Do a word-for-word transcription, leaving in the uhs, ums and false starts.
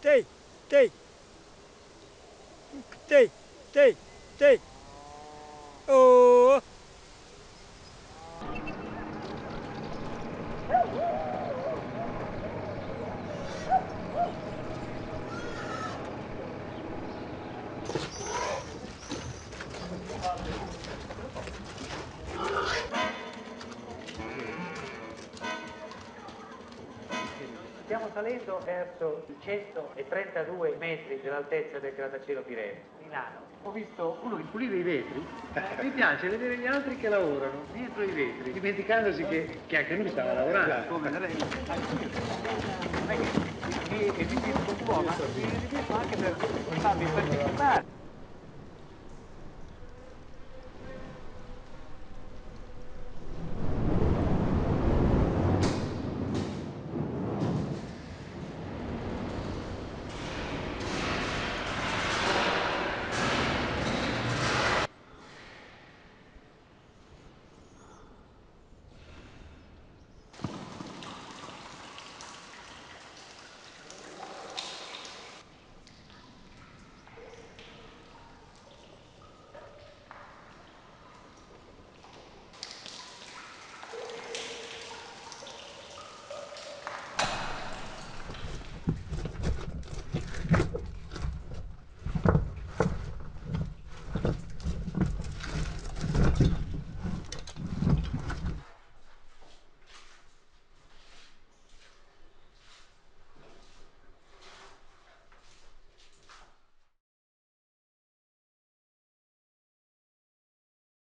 Te, te, te, te, te. Oh. Stiamo salendo verso i centotrentadue metri dell'altezza del grattacielo Pireo, Milano. Ho visto uno che pulire i vetri. Eh, mi piace vedere gli altri che lavorano dietro i vetri, dimenticandosi che, che anche lui stava lavorando. Come non è che mi esibisco un po', ma mi esibisco anche per farvi partecipare.